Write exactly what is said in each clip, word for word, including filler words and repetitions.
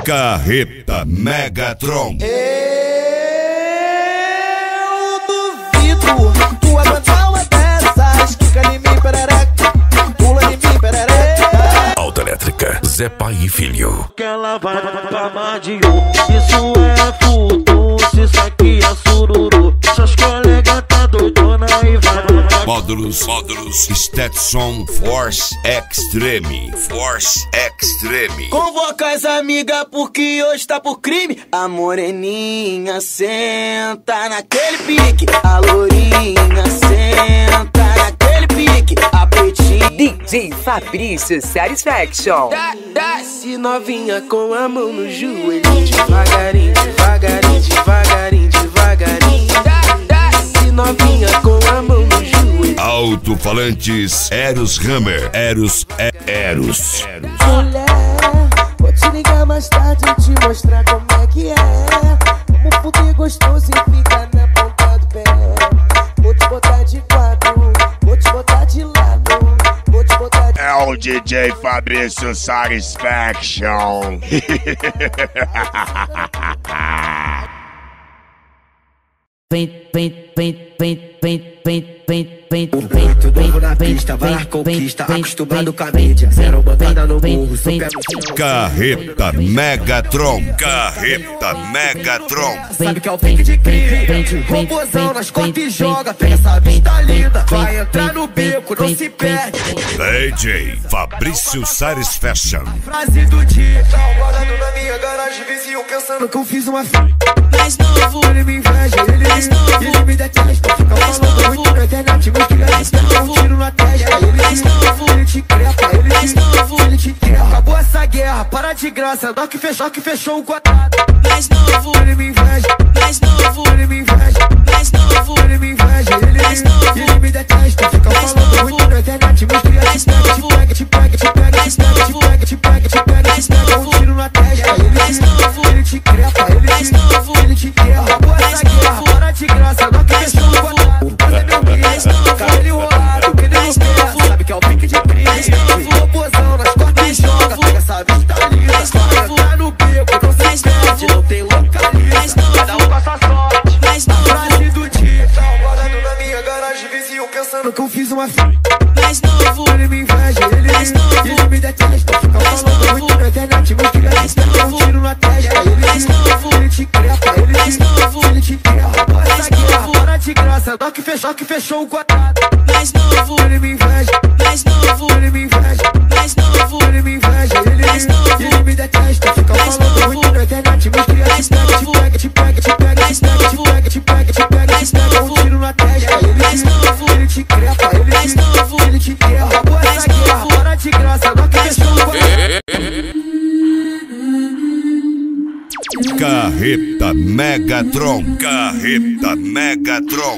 Carreta Megatron. Eu duvido tu aguentar uma dessas. Quica em mim, perereca. Pula em mim, perereca. Autoelétrica, Zé Pai e Filho. Que ela vai pra Madiu. Isso é futuro, isso aqui é sururu. Seus colegas tá doidona e vai. Módulos, módulos, Stetson Force Extreme, Force Extreme. Convoca as amigas porque hoje tá por crime. A moreninha senta naquele pique. A lourinha senta naquele pique. A pretinha D J Fabrício Satisfaction. desce novinha com a mão no joelho. Devagarinho, devagarinho, devagarinho, devagarinho. Desce novinha com a mão no joelho. Alto-falantes, Eros Hammer, Eros, é, Eros. Mulher, vou te ligar mais tarde e te mostrar como é que é. Como fuder gostoso e fica na ponta do pé. Vou te botar de quatro, vou te botar de lado, vou te botar de... É o D J Fabrício Satisfaction. Vem, vem, vem, vem, vem, vem, vem, vem, Muito novo na pista, vai lá conquista, acostumado com a mídia. Zero botada no burro, super no... Carreta Megatron, Carreta Megatron. Sabe que é o pique de crime. Robozão nas costas e joga. Pega essa vista linda, vai entrar no beco, não se perde. D J Fabrício Satisfaction. Frase do dia. Tá guardado na minha garagem, vizinho pensando que eu fiz uma fita. Mais novo, Ele me inveja, ele, mais novo, ele me detesta. Fica mais falando novo, muito na internet, me cria, mais dá um novo, tiro na testa. Ele, mais novo, ele te crepa, ele mais te, novo, ele te crepa. Acabou essa guerra, para de graça. Nós que fechou, que fechou o quadrado. mais novo, Ele me inveja, mais novo, ele me inveja, mais novo, ele me inveja, ele, mais novo, ele me detesta. Fica mais falando novo, muito na internet, me cria, mais te pega, te novo, pega, te pega, te pega, mais te pega, te novo, pega, te pega, te pega, mais te pega. Um novo, tiro na testa, ele mais te, novo, ele te crepa, ele mais te, novo, ele te crepa. Acabou mais essa guerra, novo, para de graça. Nós que fechou o quadrado. Fazer meu mais guia, novo, cabelo enrolado, que nem mais no pé. novo, Sabe que é o pique de crime. mais novo, Robozão nas costas e mais joga. novo, Pega essa vista linda, mais vai novo, entrar no beco, não mais se perde, novo, não tem localiza. mais novo, Cada um com a sua sorte. mais A novo, frase do dia. Tá guardado na minha garagem, vizinho pensando que eu fiz uma fita. mais novo, Ele me inveja, ele, mais novo, ele me detesta. Fica mais falando novo, muito na internet, me cria, mais dá um novo, tiro na testa. Ele, mais novo, ele te crepa, ele mais te, novo, ele te crepa. mais Essa guerra, novo, para de graça. Nós que fechou, que fechou o quadrado. mais novo, Ele me inveja, mais novo, ele me inveja, mais novo, ele me inveja, ele, mais novo, ele me detesta. Fica mais falando novo, muito na internet, me cria, mais te pega, te novo, pega, te pega, te pega, mais te pega, te novo, pega, te pega, te pega, mais te pega. Um novo, tiro na testa. Ele, mais novo, ele te crepa, ele mais te, novo, ele te crepa. Acabou mais essa guerra, novo, para de graça. Nós que fechou o quadrado. Carreta Megatron, Carreta Megatron.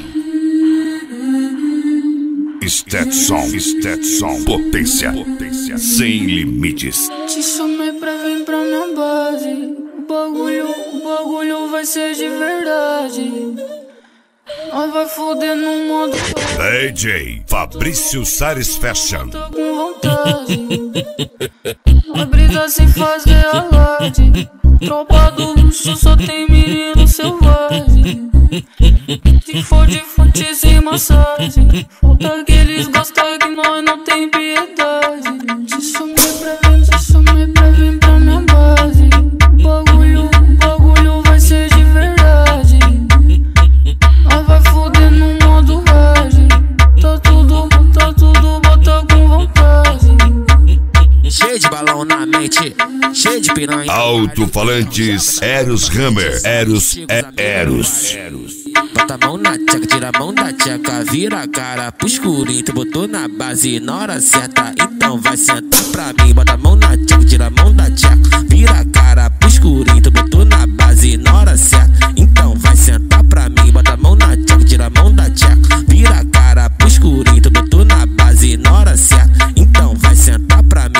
Stetson, Stetson, potência, potência sem limites. Te chamei pra vir pra minha base. O bagulho, o bagulho vai ser de verdade. Nós vai foder no modo D J Fabrício Satisfaction. tô com vontade. A brisa sem fazer alarde. Tropa do luxo só tem menino selvagem. Se for de fonte sem massagem, falta que eles gostam que nós não tem piedade. Te chamei pra vir, te chamei pra vir pra minha base. O bagulho, o bagulho vai ser de verdade. Nós vai foder no modo rage. Tá tudo, tá tudo, bota com vontade. Cheio de balão na mente, cheio de piranha. Alto-falantes, Eros Hammer, Eros, é Eros. Bota a mão na tcheca, tira a mão da tcheca, vira a cara pro escurinho. Tu botou na base na hora certa, então vai sentar pra mim. Bota a mão na tcheca, tira a mão da tcheca, vira a cara pro escurinho. Tu botou na base na hora certa, então vai sentar pra mim. Bota a mão na tcheca, tira a mão da tcheca, vira a cara pro escurinho. Tu botou na base na hora certa, então vai sentar pra mim.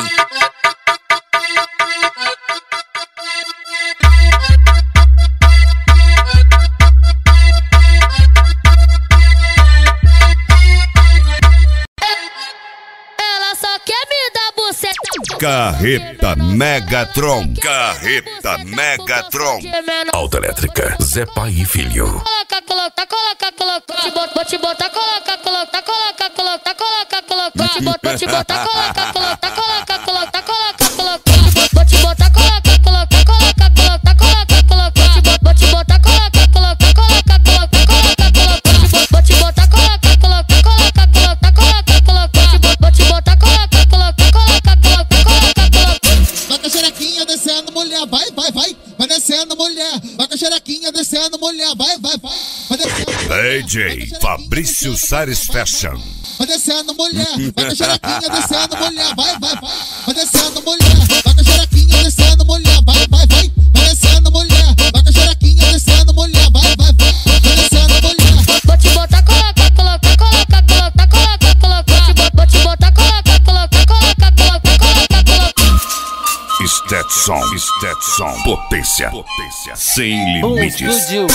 Ela só quer me dar buceta. Carreta Megatron. Carreta Megatron. Autoelétrica, Zé Pai e Filho. Coloca, coloca, coloca, coloca. Vou te botar, coloca, coloca, coloca, coloca, coloca, coloca. Vou te botar, vou te botar, coloca, coloca, coloca, coloca, coloca, coloca. Vou te botar, coloca, coloca, coloca, coloca, coloca, coloca. Vou te botar, coloca, coloca, coloca, coloca, coloca, coloca. Vou te botar, coloca, coloca, coloca, coloca, coloca, coloca. Vou te botar, coloca, coloca, coloca, coloca, coloca, coloca. Vai com a xerequinha descendo, mulher, vai, vai, vai. Vai descendo, mulher. Vai com a xerequinha descendo, mulher, vai, vai, vai. Vai descendo. D J Fabrício Sares Fashion. Vai descendo, mulher. Vai com a xerequinha descendo, mulher, vai, vai, vai. Vai descendo, mulher. Vai com a xerequinha descendo, mulher, vai, vai, vai. Vai descendo, mulher. Vai com a xerequinha descendo, mulher, vai, vai, vai. Vai descendo, mulher. Vou te botar, coloca, coloca, coloca, coloca, coloca, coloca. Vou te botar, coloca, coloca, coloca, coloca, coloca, coloca. Stetson, Stetson, potência, potência, sem Bom, limites. explodiu.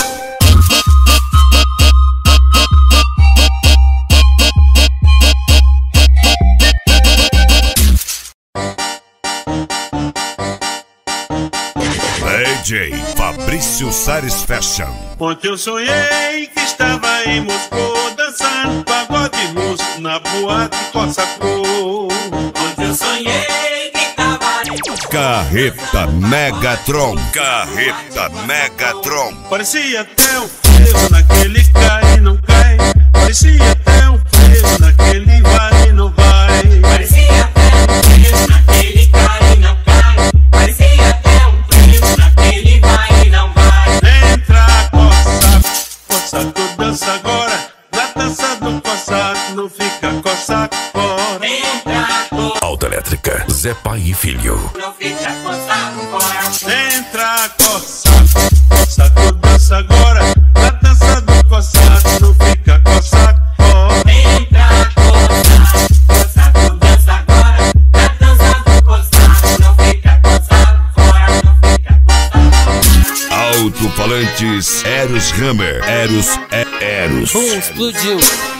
D J Fabrício Sares Fashion. Ontem eu sonhei que estava em Moscou dançando pagode russo na boate Cossacô. Ontem eu sonhei que estava em Moscou. Carreta Megatron. Carreta Megatron. Parecia até um frevo naquele cai e não cai. Parecia até um frevo naquele vai e não vai. Parecia até um frevo naquele cai e não cai. Parecia até um frevo naquele vai e não vai. Entra, coça, coça, tu dança agora. Na dança do coçaco, não fica coçaco fora. Entra, coça, Autoelétrica, Zé Pai e Filho. não fica coçaco fora. Entra, coça, coça, tu dança agora. Na dança do coçaco, não fica coçaco fora. Entra, coça, coça, tu dança agora. Na dança do coçaco, não fica coçaco fora. Não fica coçaco fora. Alto-falantes Eros Hammer. Eros é Eros. Bom, explodiu.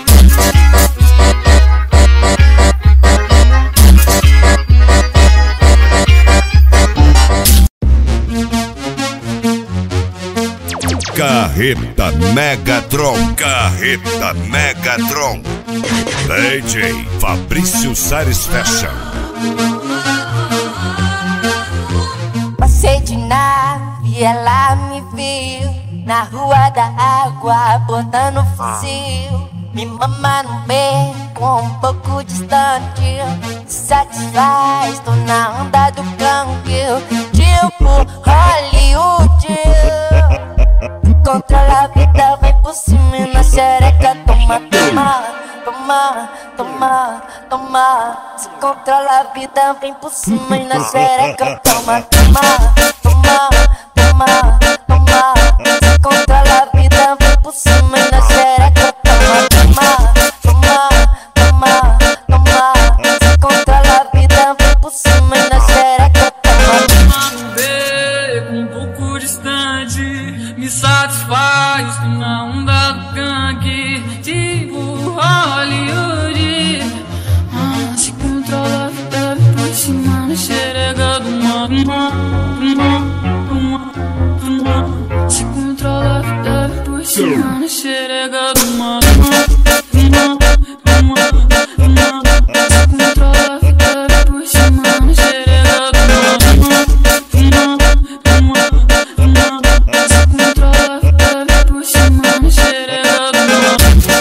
Carreta Megatron. Carreta Megatron. D J Fabrício Sares Fashion. Passei de nave e ela me viu na rua da água, botando fuzil. Me mama no beco, um pouco distante. Satisfaz, tô na onda do cangue. Tipo Hollywood. Controla a vida, vem por cima e na xereca. Toma, toma, toma, toma, toma. Se controla a vida, vem por cima e na xereca. Toma, toma, toma, toma, toma. Se controla a vida, vem por cima e na xereca. Toma, toma, toma, toma, toma. Se controla a vida, vem por cima e na xereca. Toma, Toma beco um pouco distante, me satisfaz, tô na onda do gangue, tipo Hollywood. Ah, se controla a vida, vem por cima na xerega do mar. Se controla a vida, vem por cima na xerega do mar. Se controla a vida, vem por cima na xerega do mar. Se controla a vida, vem por cima na xerega do mar.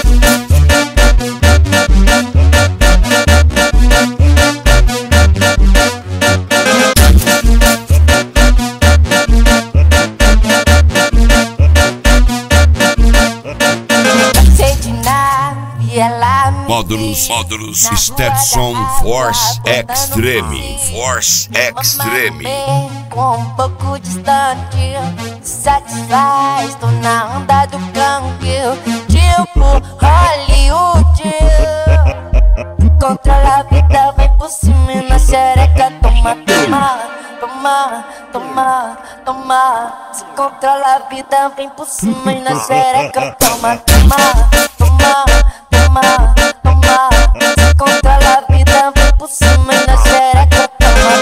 passei de nave e ela me Módulos, módulos Stetson Force Extreme. Force Extreme. com um pouco distante. Satisfaz, tô na onda do gangue. Tipo Hollywood. Controla a vida, vem por cima e na xereca. Toma, toma, toma, toma, toma. Se controla a vida, vem por cima e na xereca. Toma, toma, toma, toma, toma. Se controla a vida, vem por cima e na xereca. Toma,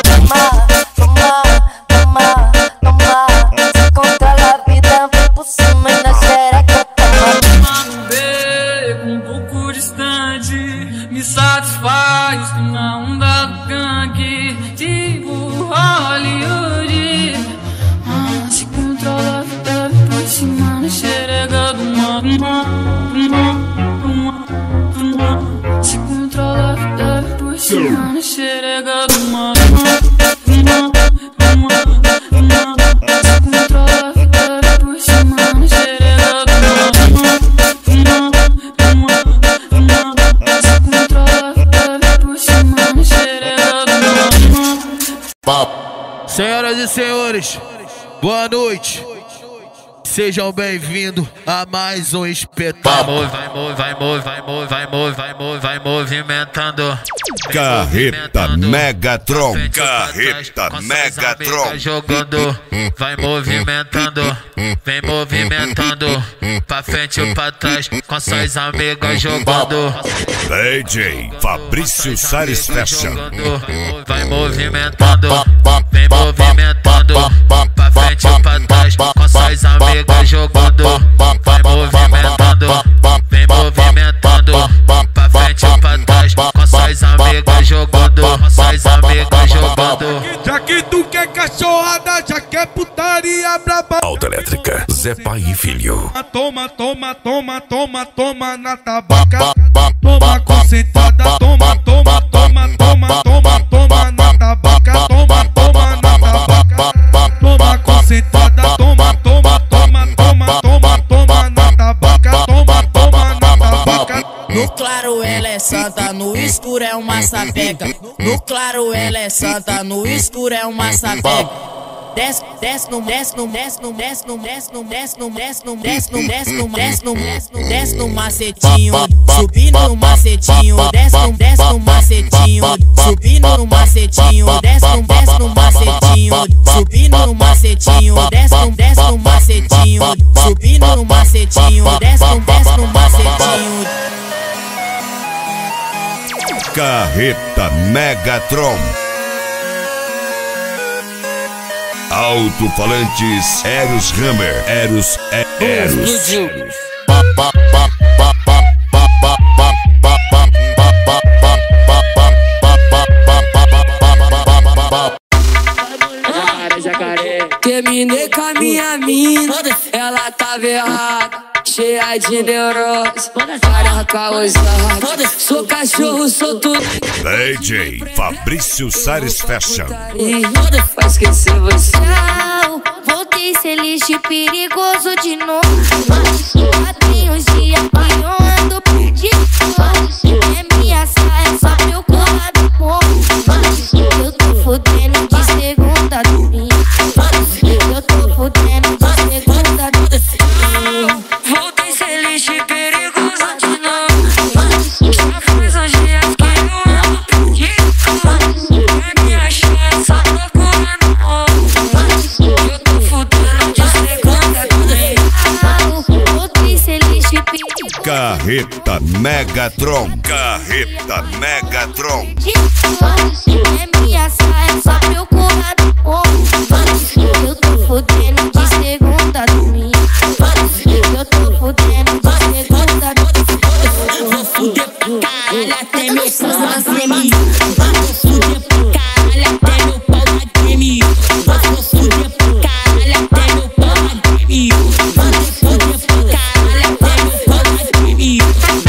vontade me satisfaz na onda do gangue, tipo Hollywood. Ah, se controla, deve por cima na xerega do mar. Se controla, deve por cima na xerega do mar. Senhoras e senhores, boa noite. Sejam bem-vindos a mais um espetáculo. Vai, move, vai, move, vai, move, vai, move, vai, move, vai movimentando. Carreta Megatron, Carreta Megatron. Jogando, vai movimentando, vem movimentando, pra frente ou pra trás, com suas amigas jogando. D J Fabrício Sares Fashion. Vai movimentando, vem movimentando, pra frente ou pra trás, com suas amigas jogando. Vai movimentando, vem movimentando, pra frente ou pra trás, com suas amigas jogando, com suas amigas jogando. Já que tu quer cachorrada, já quer putaria braba. Autoelétrica, Zé Pai e Filho. Toma, toma, toma, toma, toma na tabaca. Toma concentrada, toma, toma, toma, toma, toma, toma na tabaca. Toma, toma na tabaca. Toma concentrada, toma, toma, toma, toma, toma, toma na tabaca. Toma, toma na tabaca. No claro ela é santa, no escuro é uma sapeca. No claro ela é santa, no escuro é uma sapeca. Desce, desce no, desce no, desce no, desce no, desce no, desce no, desce no, desce no, desce no, desce no, desce no, desce no macetinho, subindo no macetinho, desce no, desce no macetinho, subindo no macetinho, desce no, desce no macetinho, subindo no macetinho, desce no, desce no macetinho, subindo no macetinho, desce no, desce no macetinho. Carreta Megatron. Alto-falantes Eros Hammer. Eros é Eros. Terminei com a minha mina, ela tava errada, cheia de neurose, para causada. Sou cachorro, sou tudo. D J Fabrício Sares Fashion. Vai esquecer você. Não, voltei ser lixo perigoso de novo. Já tem uns dias que eu ando perdido. É minha saia, só meu corpo morro. Eu tô fudendo de segunda a domingo. Eu tô fudendo de segunda a domingo. Voltei ser lixo perigoso de novo. Já faz uns dias que eu ando perdido. É minha saia, só procurando morro. Eu tô fudendo de segunda a domingo. Voltei ser lixo perigoso. Carreta Megatron. Carreta Megatron. É minha saia, só meu corpo morro. Eu tô fudendo de segunda a domingo. Eu tô fudendo de segunda a domingo. Vou fuder pra caralho até meu pau na treme. Vou fuder pra caralho até meu pau na treme. Vou fuder pra caralho até meu pau na treme. Vou fuder pra caralho até meu pau na treme.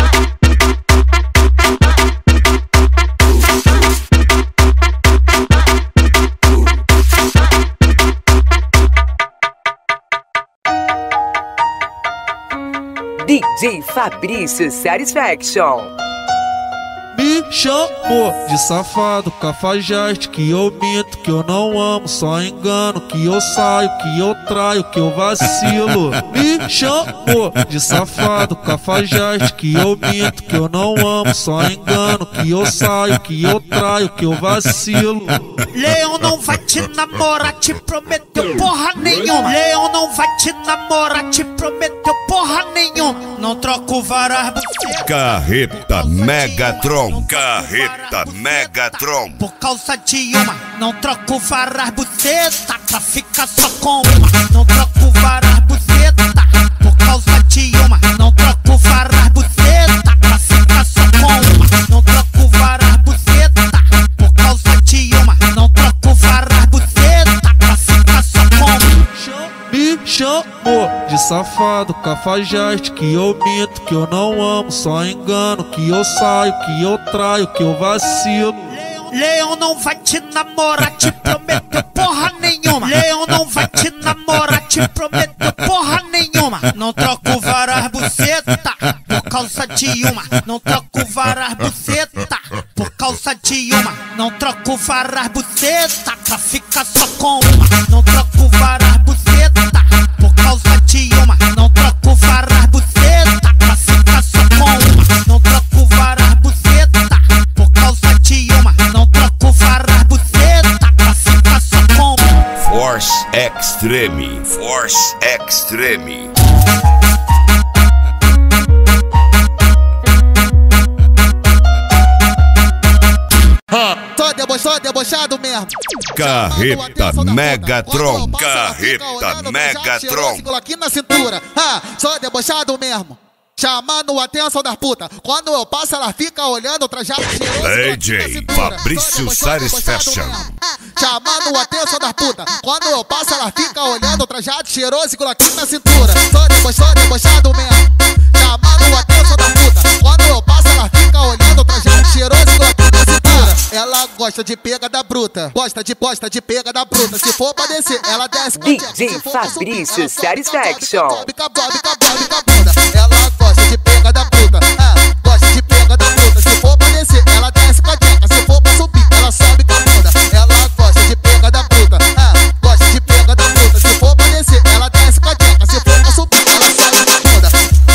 D J Fabrício Satisfaction. Me chamou de safado, cafajeste, que eu minto, que eu não amo, só engano, que eu saio, que eu traio, que eu vacilo. Me chamou de safado, cafajeste, que eu minto, que eu não amo, só engano, que eu saio, que eu traio, que eu vacilo. Leão não vai te namorar, te prometeu porra nenhuma. Leão não vai te namorar, te prometeu porra nenhuma. Não troco varas buceta. Carreta Megatron. Carreta Megatron. Por causa de uma, não troco varas buceta pra ficar só com uma. Não troco varas buceta. Por causa de uma, não troco varas buceta pra ficar só com uma. safado, cafajeste, que eu minto, que eu não amo, só engano, que eu saio, que eu traio, que eu vacilo. Leão não vai te namorar, te prometeu porra nenhuma. Leão não vai te namorar, te prometeu porra nenhuma. Não troco varas buceta por causa de uma. Não troco varas buceta por causa de uma. Não troco varas buceta pra ficar só com uma. Não troco varas buceta por causa de uma. Não troco varas buceta pra ficar só com uma. Não troco varas buceta por causa de uma. Não troco varas buceta pra ficar só com uma. Force Extreme, Force Extreme. Só debochado, só debochado mesmo. Carreta Megatron, Carreta Megatron. Aqui na cintura, ah, só debochado mesmo. Chamando a atenção das putas. Quando eu passo, ela fica olhando o trajado cheiroso. D J Fabrício Sares Fashion. Chamando a atenção das putas. Quando eu passo, ela fica olhando o trajado cheiroso aqui na cintura. Só debochado, debochado mesmo. Chamando a atenção das putas. Quando eu passo, ela fica olhando o trajado cheiroso aqui na cintura. Ela gosta de pegada bruta. Gosta de gosta de pegada bruta. Se for pra descer, ela desce com D J Fabrício Satisfaction. Ela gosta de pegada bruta. Ah, gosta de pegada bruta. Se for pra descer, ela desce com a tcheca. Se for pra subir, ela sobe com a bunda. Ela gosta de pegada bruta. Ah, gosta de pegada bruta. Se for pra descer, ela desce com a tcheca. Se for pra subir, ela sobe com a bunda.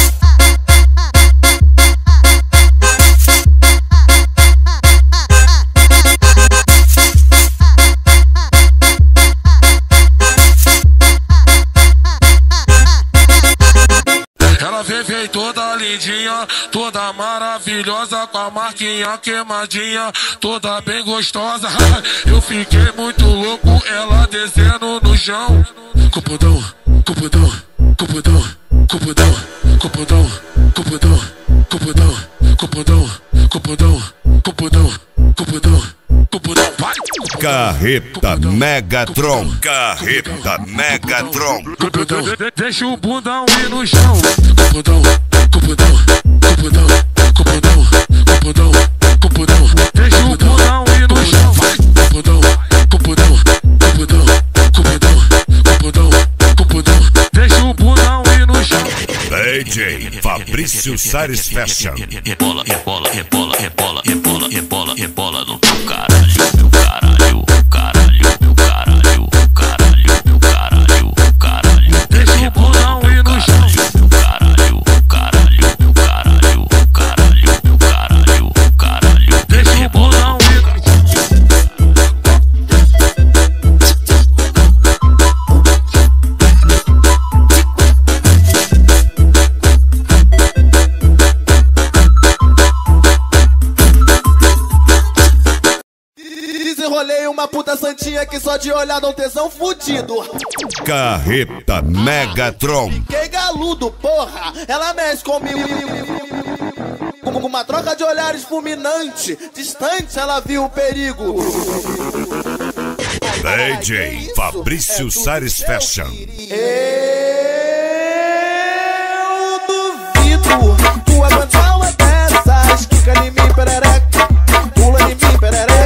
Ela vem, vem toda lindinha, toda maravilhosa, com a marquinha queimadinha, toda bem gostosa. Eu fiquei muito louco, ela descendo no chão. Cupudão, cupudão, cupudão, cupudão, cupudão, cupudão, cupudão, cupudão, cupudão, cupudão, cupudão, cupudão, vai! Carreta Megatron, Carreta Megatron. Deixa o bundão ir no chão. Cupudão, cupudão, cupudão, cupudão, cupudão, cupudão. Deixa o bundão ir no chão. Cupudão, cupudão, cupudão, cupudão, cupudão, cupudão. Deixa o bundão ir no chão. D J Fabrício Sares Fashion. Rebola, rebola, rebola, rebola, rebola, rebola, rebola no teu caralho, meu caralho, caralho, meu caralho, caralho, meu caralho, caralho. Deixa o bundão ir no chão. Meu caralho, caralho, meu caralho, caralho, meu caralho, caralho. Deixa o bundão ir no chão. Desenrolei uma puta santinha que só de olhar dá um tesão fudido. Carreta Megatron. Fiquei galudo, porra. Ela mexe comigo. Com uma troca de olhares fulminante. Distante, ela viu o perigo. D J Fabrício Sares Fashion. Eu duvido tu aguentar uma dessas. Quica em mim, perereca. Pula em mim, perereca.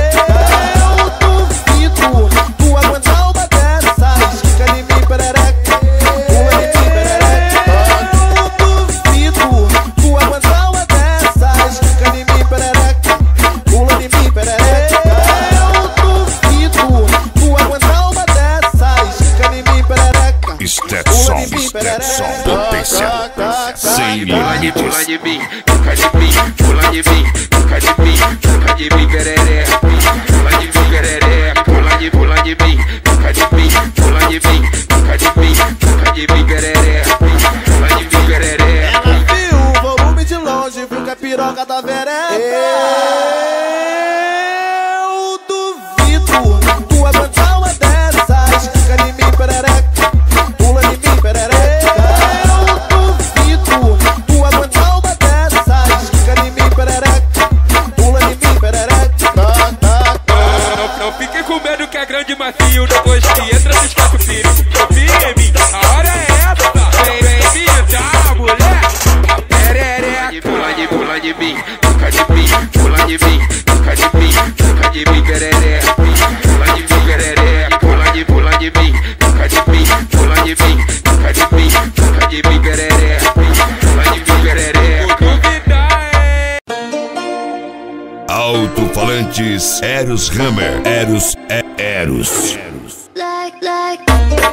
Stetson, Stetson, potência. Sem limite. Pula de mim, toca de mim, pula de mim, toca de mim, toca de mim, pereré. Pula de mim, pereré. Pula de, pula de mim, toca de mim, pula de mim, toca de mim, toca de mim, pereré. Pula de mim, pereré. Ela viu o volume de longe, viu que a piroca da vereca. Eu duvido tu aguentar uma dessas. Fica em mim, perereca. Pula em mim, perereca. Eu duvido tu aguentar uma dessas. Fica em mim, perereca. Pula em mim, perereca. de mim, fica de mim, fica de mim, pereré. Pula de mim, pereré. Pula de, pula de mim, fica de mim, pula de mim, fica de mim, fica de mim, pereré. Pula de mim, pereré. Alto-falantes Eros Hammer. Eros é Eros. Like, like.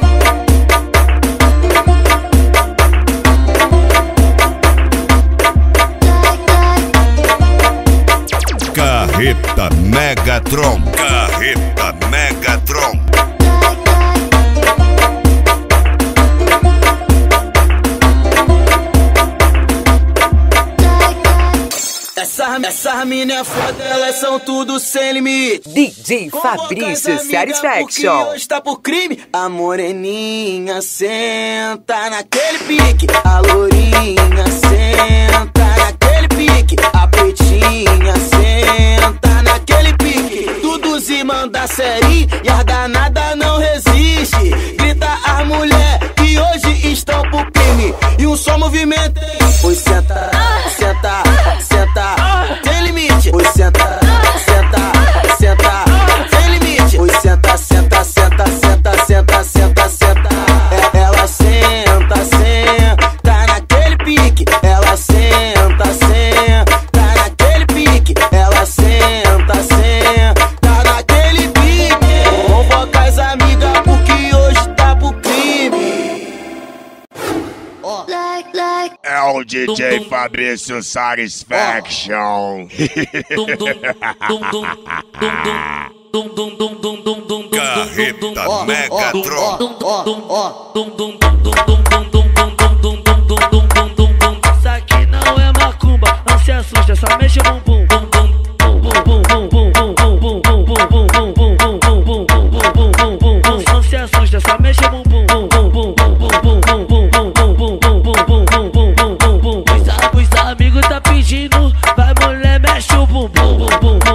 Carreta Megatron. Carreta Megatron. Essa, essa mina é foda, elas são tudo sem limite. D J Fabrício Satisfaction. Hoje tá por crime. A moreninha senta naquele pique. A lourinha senta naquele pique. A pretinha senta naquele pique. Tudo se manda série e as danada não resiste. Grita as mulher que hoje estão por crime. E um só movimento. Pois senta, senta, senta, sem limite. Pois senta, senta, senta, sem limite. Pois senta, senta, senta, senta, senta, senta, senta. É, ela senta, senta naquele pique. Ela senta, senta naquele pique. Ela senta, senta naquele pique. Convoca as amigas porque hoje tá pro crime. Like, like. É o D J Fabrício Satisfaction. Carreta Megatron. Isso aqui não é macumba, não se assusta, só mexe o bumbum. Não se assusta, só mexe o bumbum. Os amigos tá pedindo, vai mulher, mexe o bumbum.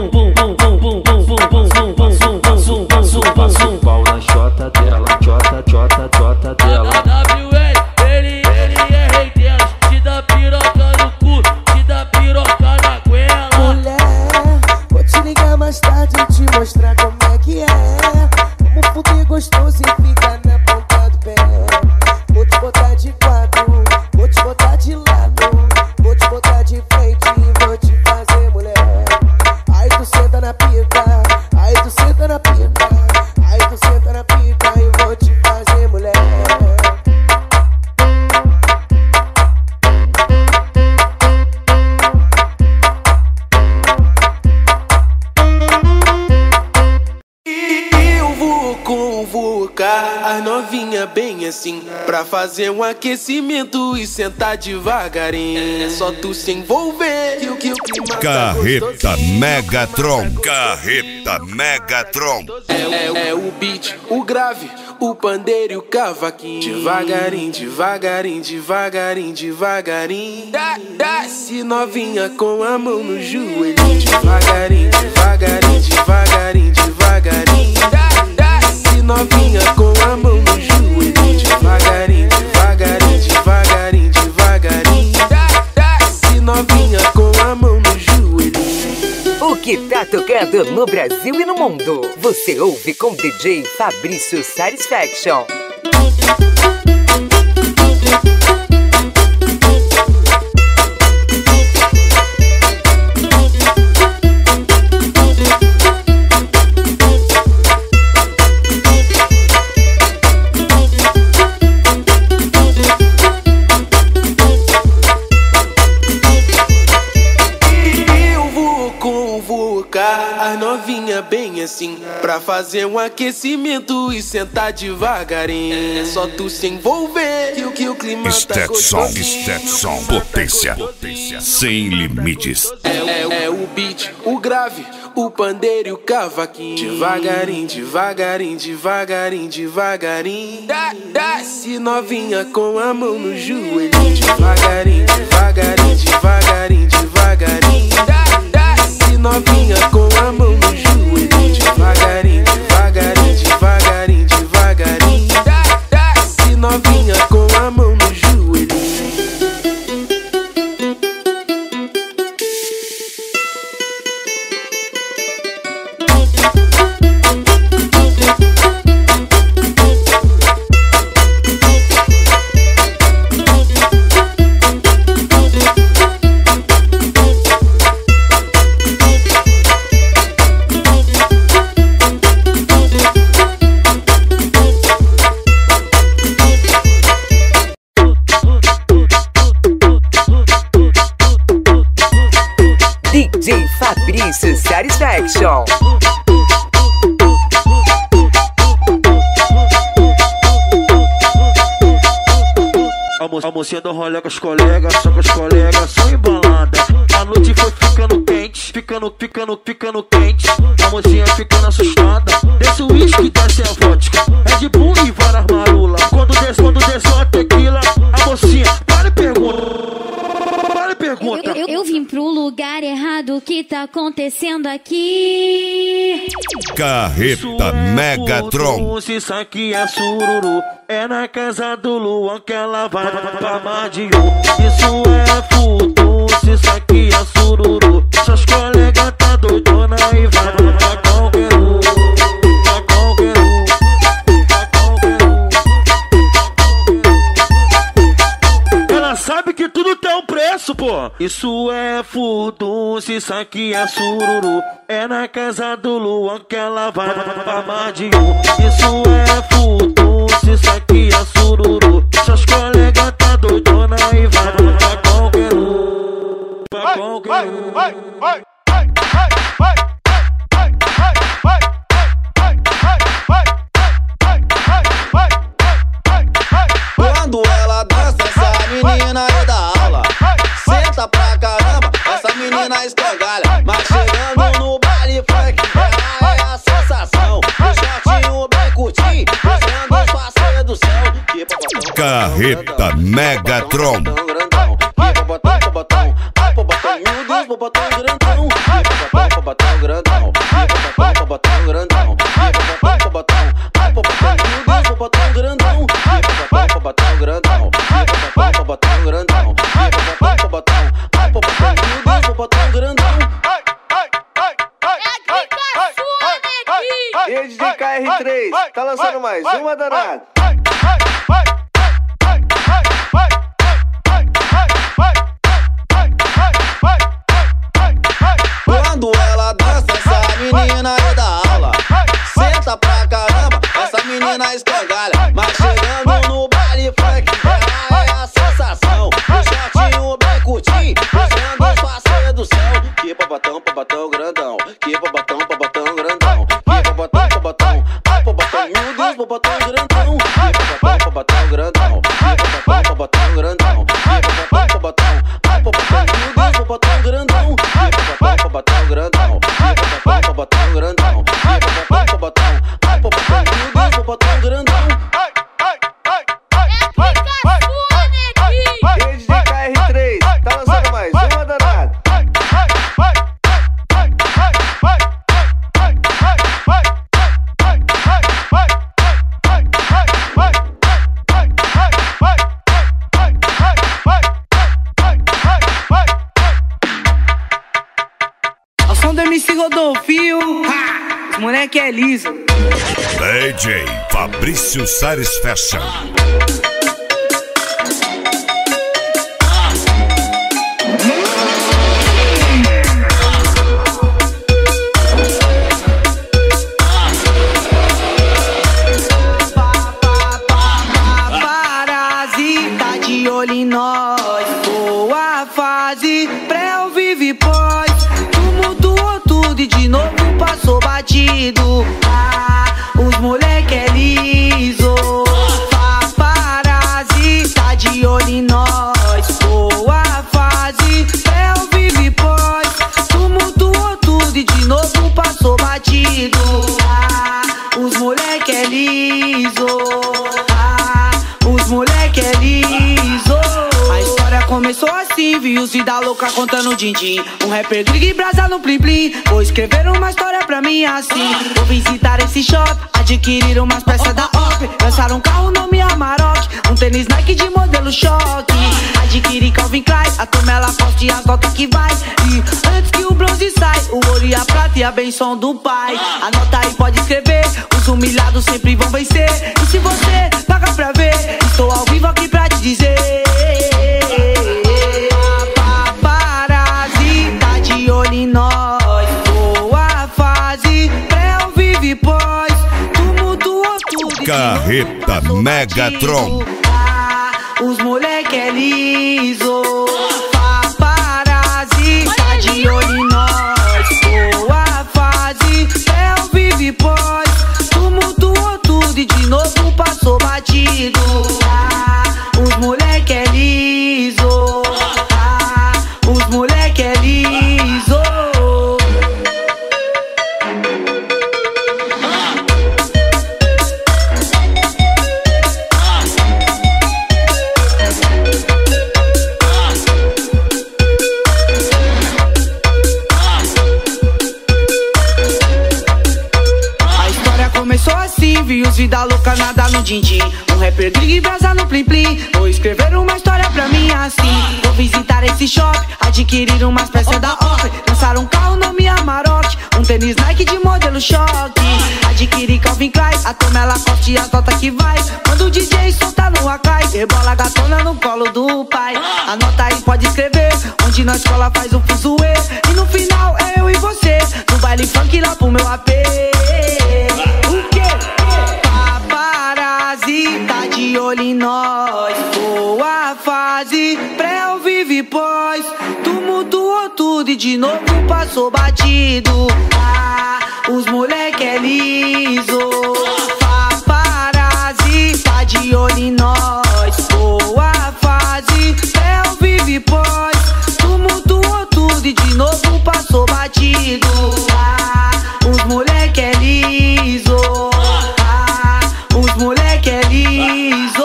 Pau na chota dela, chota, chota, chota dela. W L, ele, ele é rei delas. Te dá piroca no cu, te dá piroca na goela. Mulher, vou te ligar mais tarde e te mostrar como é que é. Como fuder gostoso e fica na ponta do pé. Vou te botar de quatro, vou te botar de lado. Vou te botar de frente e vou te fazer mulher. Aí tu senta na pica, aí tu senta na pica. Aí tu senta na pica e vou te fazer mulher. Eu vou convocar as novinha bem assim, pra fazer um aquecimento e sentar devagarinho. É só tu se envolver que o que o clima tá Carreta gostosinho. Megatron. Carreta Megatron. É, é, é o beat, o grave, o pandeiro e o cavaquinho. Devagarinho, devagarinho, devagarinho, devagarinho. Da- Desce novinha com a mão no joelho. Devagarinho, devagarinho, devagarinho, devagarinho. Da- Desce novinha com a mão no joelho. Devagarinho, devagarinho, devagarinho, devagarinho. Da- Desce novinha com a mão no joelho. O que tá tocando no Brasil e no mundo, você ouve com D J Fabrício Satisfaction. Eu vou convocar as novinha bem assim, pra fazer um aquecimento e sentar devagarinho. É só tu se envolver que o que o clima tá Stetson. gostosinho. Stetson. Potência. Sem limites. É, é, é o beat, o grave, o pandeiro e o cavaquinho. Devagarinho, devagarinho, devagarinho, devagarinho. Da- Desce novinha com a mão no joelho. Devagarinho, devagarinho, devagarinho, devagarinho. Da- Desce novinha com a mão no joelho. Devagarinho, devagarinho, devagarinho, devagarinho. Da- Desce novinha com a mão no joelho. Satisfaction. A mocinha do rolê com os colegas, só com os colegas, só embalada. A noite foi ficando quente, ficando, ficando, ficando quente. A mocinha ficando assustada. Desce o uísque, desce a vodka, Red Bull e várias marula. Quando desce, quando desce a tequila, a mocinha para e pergunta. Para e pergunta. Eu, eu, eu vim pro lugar errado, o que tá acontecendo aqui? Carreta Megatron. Se isso aqui é sururu, é na casa do Luan que ela vai pra Madiu. Isso é futuro, se isso aqui é sururu. Seus colegas tá doidona e vai pra qualquer um, pra qualquer um, pra qualquer um. Ela sabe que tudo tem um preço, pô. Isso é futuro, se isso aqui é sururu. É na casa do Luan que ela vai pra Madiu. Isso é futuro, se isso aqui é sururu. Seus colegas tá doidona e vai pra qualquer um, pra qualquer um. Quando ela dança, essa menina é da aula. Senta pra caramba, essa menina escangalha. Mas chegando no baile funk, ela é a sensação. O shortinho bem curtinho, mostrando sua sedução. Carreta Megatron. E aí, D J K R três, tá lançando mais uma, danada? Quando ela dança, essa menina é da aula. Senta pra caramba, essa menina escangalha. Mas chegando no baile funk, ela é a sensação. O shortinho bem curtinho, mostrando sua sedução. Que babatão, babatão grandão. Que babatão, babatão grandão. Que babatão, babatão. Ai, babatão, meu Deus, babatão grandão. Que babatão, babatão grandão. Que babatão, babatão grandão. Que babatão, babatão. Ai, babatão, meu Deus, babatão grandão. Que babatão, babatão grandão. Que babatão, babatão grandão. Que babatão, babatão. Ai, babatão, meu Deus, babatão grandão. E aí, D J K R três, tá lançando mais uma, danada? O som do M C Rodolfinho, ha! Os moleque é liso. D J Fabrício Satisfaction. Parasita de olho em nós. Boa fase, pré ou vive pós. Tu mudou tudo e de novo passou batido. Ah, os moleque é liso. Parasita de olho em nós. Boa fase, pré ou vive pós. Tu mudou tudo e de novo passou batido. Ah, os moleque é liso. Ah, os moleque é liso. A história começou assim, viu os vida louca contando din-din. Um rapper gringo e brasa no plim-plim. Vou escrever uma história pra mim assim. Vou visitar esse shop, adquirir umas peças da O P. Lançar um carro nome Amarok, um tênis Nike de modelo choque. Adquirir Calvin Klein, a turma ela posta e as notas que vai. E antes que o bronze sai, o ouro e a prata e a benção do pai. Anota aí, pode escrever, os humilhados sempre vão vencer. E se você paga pra ver, estou ao vivo aqui pra te dizer. Parasita de olho em nós. Boa fase, pré ou vive pós. Tu mudou tudo. Carreta Megatron. Ah, os moleque é liso. Parasita de olho em nós. Boa assim, vi os vida louca nada no din-din. Um rapper gringo e brasa no plim-plim. Vou escrever uma história pra mim assim. Vou visitar esse shopping, adquirir umas peças da Oakley. Lançar um carro nome Amarok, um tênis Nike de modelo choque. Adquirir Calvin Klein, a Tomé Lacoste e as notas que vai. Quando o D J solta no Akai, rebola gatona no colo do pai. Anota aí, pode escrever, onde na escola faz o fuzuê. E no final é eu e você, no baile funk lá pro meu A P. O quê? Paparazzi tá de olho em nós. Boa fase, pré ao vivo e pós. Tumultuou tudo e de novo passou batido. Ah, os moleque é liso. Paparazzi tá de olho em nós. Boa fase, pré ao vivo e pós. Tumultuou tudo e de novo passou batido. Ah, os moleque é liso. Ah, os moleque é liso.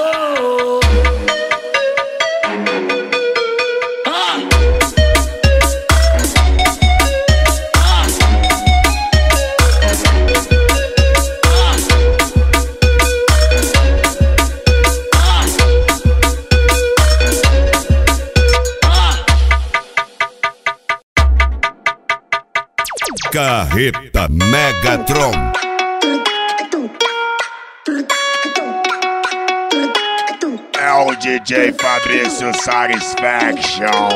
Carreta Megatron. É o D J Fabrício Satisfaction.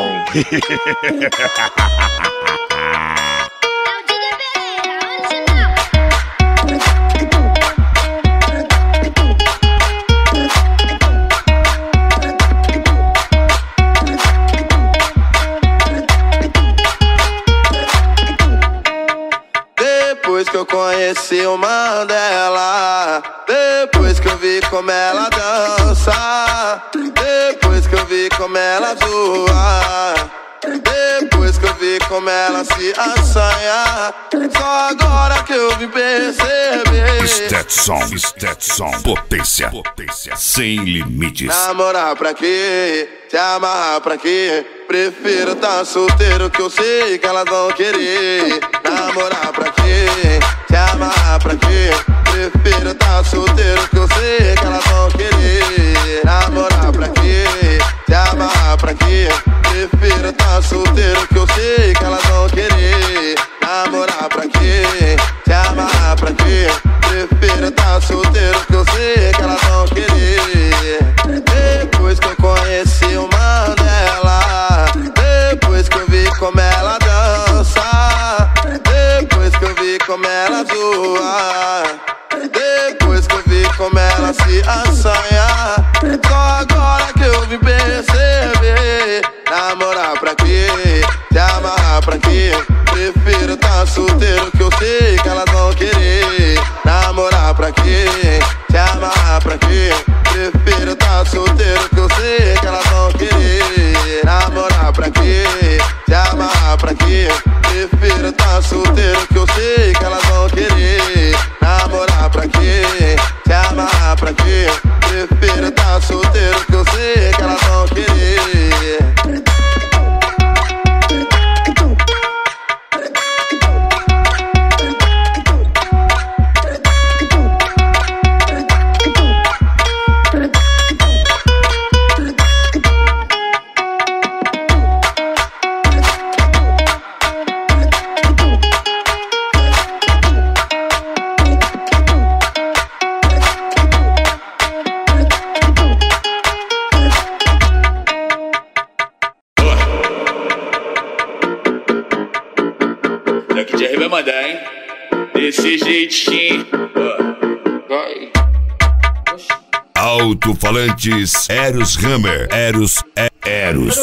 Depois que eu conheci o Mandela, depois que eu vi como ela dança, depois que eu vi como ela zoa, depois que eu vi como ela se assanha, só agora que eu vim perceber. Stetson, Stetson, potência, potência, sem limites. Namorar pra quê? Se amarrar pra quê? Prefiro tá solteiro que eu sei que elas vão querer. Namorar pra quê? Se amarrar pra quê? Prefiro tá solteiro que eu sei que elas vão querer. Namorar pra quê? Se amarrar pra quê? Prefiro tá solteiro que eu sei que elas vão querer. Namorar pra quê? Se amarrar pra quê? Prefiro tá solteiro que eu sei que elas vão querer. Depois que eu conheci o Mandela, depois que eu vi como ela dança, depois que eu vi como ela zoa, depois que eu vi como ela se assanha, só agora que eu vim perceber. Namorar pra quê? Se amarrar pra quê? Prefiro tá solteiro que eu sei que elas vão querer. Namorar pra quê? Se amarrar pra quê? Prefiro tá solteiro que eu sei que elas vão querer. Namorar pra quê? Se amarrar pra quê? Prefiro tá solteiro que eu sei que elas vão querer. Namorar pra quê? Se amarrar pra quê? Prefiro tá solteiro que eu sei que elas vão querer. Daqui de R vai mandar, hein? Desse jeitinho. Vai. Alto-falantes Eros Hammer. Eros é Eros.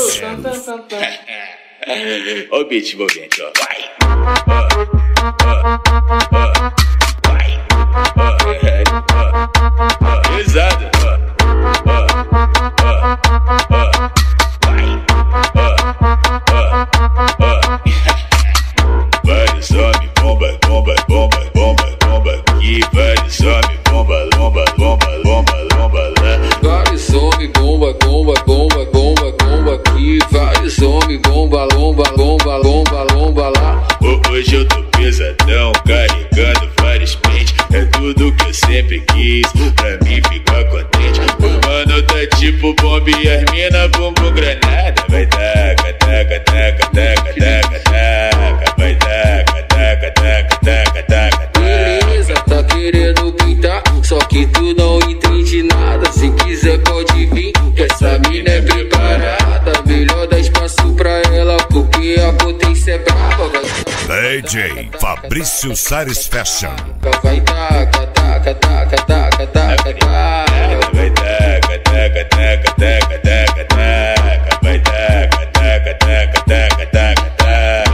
Ó o beat envolvente, ó. Vai. Ó, ó, ó. Vai. Ó, ó, ó. Pesado. Ó, ó, ó. Ó. Vai. Ó, ó, ó. Vários homens, bomba, bomba, bomba, bomba, bomba aqui. Vários homens, bomba, bomba, bomba, bomba, bomba lá. Vários homens, bomba, bomba, bomba, bomba, bomba aqui. Vários homens, bomba, bomba, bomba, bomba, bomba lá. Hoje eu tô pesadão, carregando vários pentes. é tudo que eu sempre quis, pra mim ficar contente. O mano tá tipo bomba e as mina bumbum granada. Vai taca, taca, taca, taca, taca, taca. Vai taca, taca, taca, taca, taca. Beleza, tá querendo pintar, só que tu não entende nada. Se quiser pode vir, que essa mina é preparada. Melhor dar espaço pra ela, porque a potência é brava. D J Fabrício Sares Fashion. Vai taca, taca, taca, taca, taca, taca. Vai taca, taca, taca, taca, taca, taca. Vai taca, taca, taca, taca, taca, taca.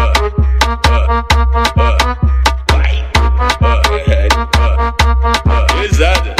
Vai, pesada.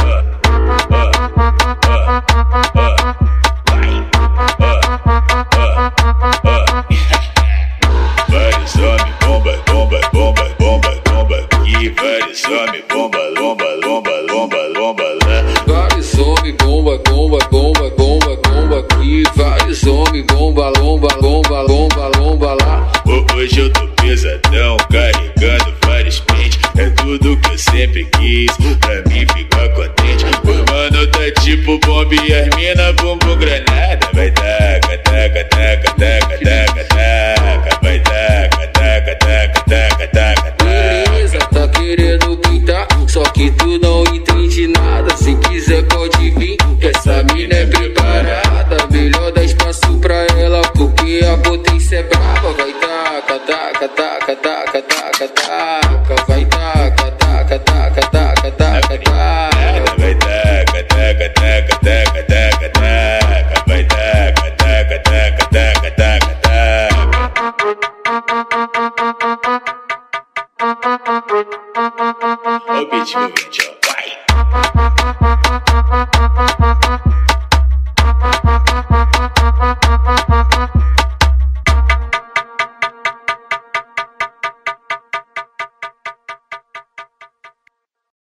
Vários homens, bomba, bomba, bomba, bomba, bomba. E vários homens, bomba, lomba, lomba, lomba, lomba lá. Vários homens, bomba, bomba, bomba, bomba, bomba. E vários homens, bomba, lomba, lomba, lomba, lomba lá. Hoje eu tô pesadão, carregando vários pentes. É tudo que eu sempre quis, pra mim ficar contente. O mano tá tipo bomba e as mina bumbum granada. Vai taca, taca, taca, taca, taca, taca. Vai taca, taca, taca, taca, taca, taca. Beleza, tá querendo pintar, só que tu não entende nada. Se quiser pode vir, que essa mina é preparada. Melhor dar espaço pra ela, porque a potência é brava. Vai taca, taca, taca, taca, taca, taca. Vai taca, taca, taca, taca, taca, taca. Vai taca, taca, taca, taca, taca, taca. Vai taca, taca, taca, taca, taca, taca. Ó o beat movente, ó.